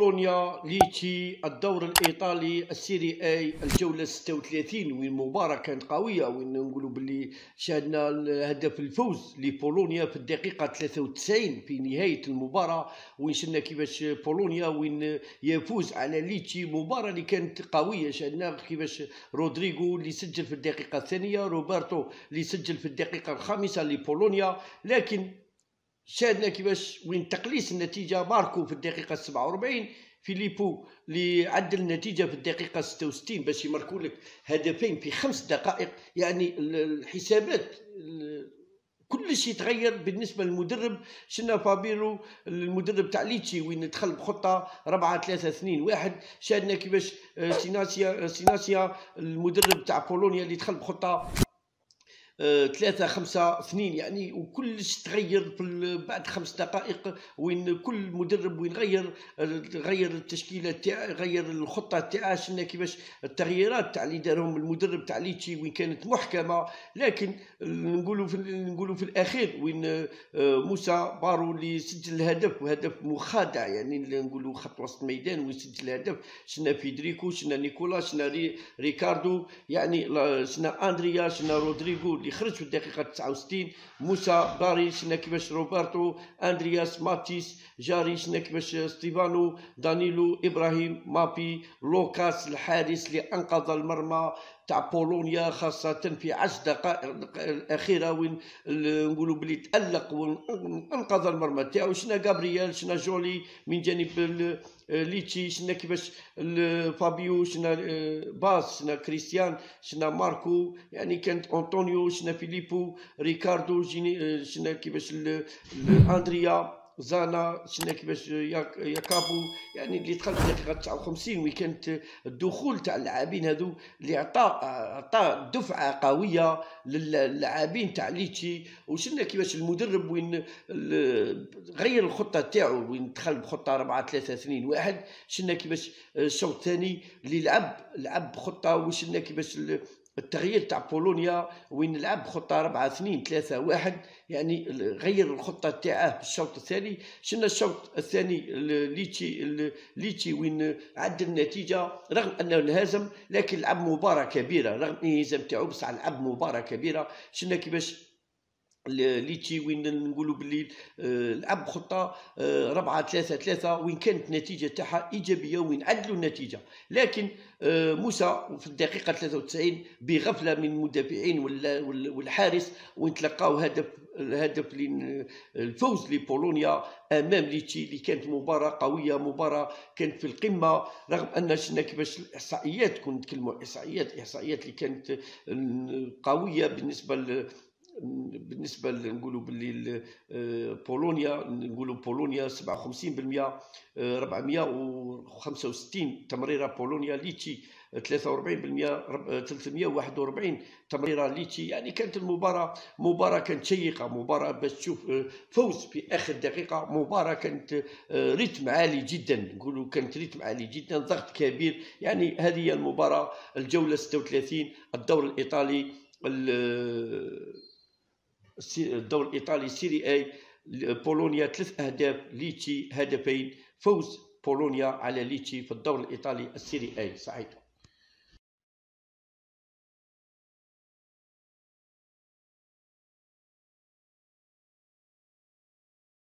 بولونيا ليتشي الدور الايطالي السيري اي الجوله 36 وين مباراه كانت قويه وين نقولوا باللي شاهدنا الهدف الفوز لبولونيا في الدقيقه 93 في نهايه المباراه وين شفنا كيفاش بولونيا وين يفوز على ليتشي. مباراه اللي كانت قويه شاهدنا كيفاش رودريغو اللي سجل في الدقيقه الثانيه، روبرتو اللي سجل في الدقيقه الخامسه لبولونيا، لكن شاهدنا كيفاش وين تقليص النتيجه ماركو في الدقيقه 47، فيليبو اللي عدل النتيجه في الدقيقه 66 باش يماركوا لك هدفين في 5 دقائق. يعني الحسابات كل شيء تغير بالنسبه للمدرب. شفنا فابيرو المدرب تاع ليتشي وين دخل بخطه 4-3-2-1. شاهدنا كيفاش سيناسيا المدرب تاع بولونيا اللي دخل بخطه 3-5-2. يعني وكل شيء تغير بعد 5 دقائق وين كل مدرب وين غير التشكيله تاعه، غير الخطه تاعه. شفنا كيفاش التغييرات تاع اللي دارهم المدرب تاع ليتشي وين كانت محكمه. لكن نقولوا في الاخير وين موسى بارو اللي سجل الهدف، وهدف مخادع يعني نقولوا خط وسط الميدان وين سجل الهدف. شفنا فيدريكو، شفنا نيكولا، شفنا ريكاردو، يعني شفنا اندريا، شفنا رودريغو اللي خرج في الدقيقه 69، موسى باري، شفنا كيفاش روبرتو، اندرياس، ماتيس، جاري، شفنا كيفاش ستيفانو، دانيلو، ابراهيم، مابي، لوكاس الحارس اللي انقذ المرمى تاع بولونيا خاصه في 10 دقائق الاخيره وين نقولوا بلي تالق وانقذ المرمى تاعو. شفنا غابرييل، شفنا جولي من جانب ليتشي، شفنا كيفاش فابيو، شفنا باس، شفنا كريستيان، شفنا ماركو، يعني كانت انطونيو، شفنا فيليبو، ريكاردو، شفنا كيفاش اندريا، زانا، شفنا كيفاش ياكابو، يعني اللي دخل في الدقيقه 59 وين كانت الدخول تاع اللاعبين هذو اللي عطى دفعه قويه للاعبين تاع ليتشي. وشفنا كيفاش المدرب وين غير الخطه تاعو وين دخل بخطه 4-3-2-1. شفنا كيفاش الشوط الثاني اللي لعب بخطه، وشفنا كيفاش التغيير تاع بولونيا وين لعب بخطه 4-2-3-1، يعني غير الخطه تاعه في الشوط الثاني. شفنا الشوط الثاني ليتشي وين عدل النتيجه رغم انه انهزم، لكن لعب مباراه كبيره رغم الانهزام تاعو، بصح لعب مباراه كبيره. شفنا كيفاش ليتشي وين نقولوا باللي لعب خطه 4-3-3 وين كانت النتيجه تاعها ايجابيه وين عدلوا النتيجه. لكن موسى في الدقيقه 93 بغفله من المدافعين والحارس وين تلقاو الهدف الفوز لبولونيا امام ليتشي، اللي كانت مباراه قويه، مباراه كانت في القمه. رغم ان شفنا كيفاش الاحصائيات كنا نتكلموا احصائيات اللي كانت قويه بالنسبه نقولوا باللي بولونيا، نقولوا بولونيا 57%، 465 تمريره بولونيا، ليتشي 43%، 341 تمريره ليتشي. يعني كانت مباراه كانت شيقه، مباراه باش تشوف فوز في اخر دقيقه، مباراه كانت رتم عالي جدا، نقولوا كانت رتم عالي جدا، ضغط كبير. يعني هذه هي المباراه الجوله 36 الدور الايطالي، الدور الايطالي سيري اي. بولونيا 3 اهداف، ليتشي هدفين، فوز بولونيا على ليتشي في الدور الايطالي السيري اي. سعيد.